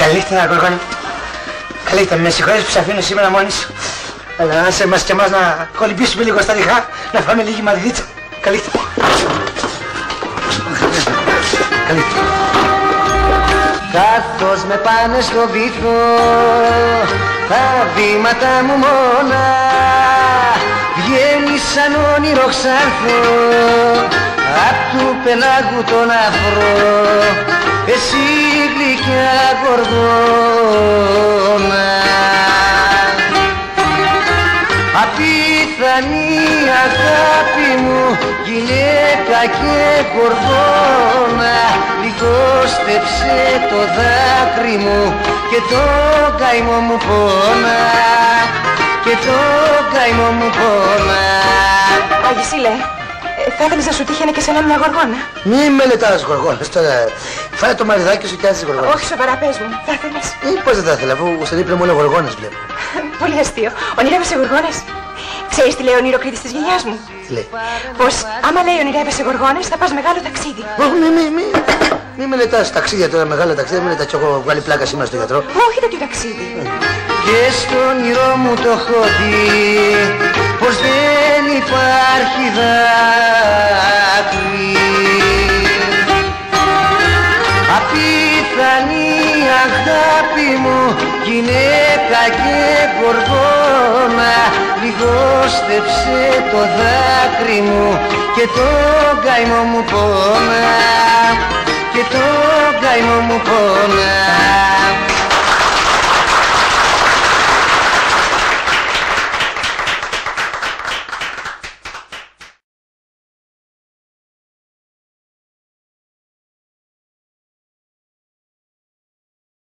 Καληνύχτα, Γοργόνα. Καληνύχτα, με συγχωρείς που σε αφήνω σήμερα μόνη σου. Αλλά άσε μας και εμάς να κολυμπήσουμε λίγο στα ριχά, να φάμε λίγη μαδιδίτσα. Καληνύχτα. Καληνύχτα. Καθώς με πάνε στο βυθό, τα βήματα μου μόνα, βγαίνει σαν όνειρο ξάρθω, απ' του πελάγου τον αφρό, εσύ γλυκιά Γοργόνα. Απίθανη αγάπη μου, γυναίκα και Γοργόνα, λιγόστεψε το δάκρυ μου και το καημό μου πόνα, και το καημό μου πόνα. Αγισίλε, θα ήθελες να σου τύχαινε και σένα μια Γοργόνα? Μη μελετάς Γοργόνες τώρα. Φάει το μαριδάκι σου και άζεις Γοργόνες. Όχι, σοβαρά, πες μου, θα ήθελες? Πώς δεν θα ήθελα, αφού στον ύπνο μόνο Γοργόνες βλέπω. Πολύ αστείο. Ονειρεύεσαι Γοργόνες? Ξέρεις τι λέει ο ονειροκρίτης της γενιάς μου? Τι λέει? Πως άμα λέει ονειρεύεσαι Γοργόνες θα πας μεγάλο ταξίδι. Μη μελετάς ταξίδια τώρα, μεγάλα ταξίδια, μη μελετάς κι έχω βγάλει πλάκα σήμερα στο γιατρό. Όχι τέτοιο ταξίδι. Και στο όνειρό μου το έχω δει, πως δεν υπάρχει δάκρυ. Απίθανη αγάπη μου, γυναίκα και Γοργόνα, λιγόστεψε το δάκρυ μου και το καημό μου πόνα, και το καημό μου πόνα.